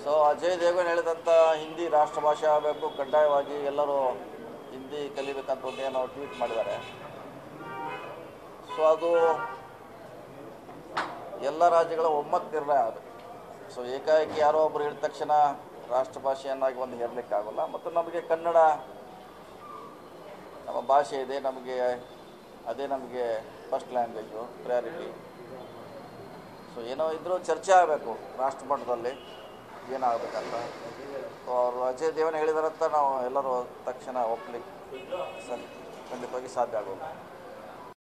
So Ajay Devgan ಹೇಳಿದಂಥ ಹಿಂದಿ ರಾಷ್ಟ್ರ ಭಾಷೆ ಆಗಬೇಕು, ಕಡ್ಡಾಯವಾಗಿ ಎಲ್ಲರೂ ಹಿಂದಿ ಕಲಿಬೇಕಂತ ಒಂದೇನೋ ಟ್ವೀಟ್ ಮಾಡಿದ್ದಾರೆ. ಸೊ ಅದು ಎಲ್ಲ ರಾಜ್ಯಗಳ ಒಮ್ಮತ ನಿರ್ಣಯ ಅದು. ಸೊ ಏಕಾಏಕಿ ಯಾರೋ ಒಬ್ಬರು ಹೇಳಿದ ತಕ್ಷಣ ರಾಷ್ಟ್ರ ಭಾಷೆಯನ್ನಾಗಿ ಒಂದು ಹೇರಲಿಕ್ಕಾಗಲ್ಲ. ಮತ್ತು ನಮಗೆ ಕನ್ನಡ ನಮ್ಮ ಭಾಷೆ ಇದೆ, ಅದೇ ನಮಗೆ ಫಸ್ಟ್ ಲ್ಯಾಂಗ್ವೇಜು, ಪ್ರಯಾರಿಟಿ. ಸೊ ಏನೋ ಇದ್ರೂ ಚರ್ಚೆ ಆಗಬೇಕು ರಾಷ್ಟ್ರ ಮಟ್ಟದಲ್ಲಿ ಏನಾಗಬೇಕಂತ. ಸೊ ಅವರು ಅಜಯ್ ದೇವನ್ ಹೇಳಿದಾರಂತ ನಾವು ಎಲ್ಲರೂ ತಕ್ಷಣ ಒಪ್ಪಲಿಕ್ಕೆ ಖಂಡಿತವಾಗಿ ಸಾಧ್ಯ ಆಗೋದು.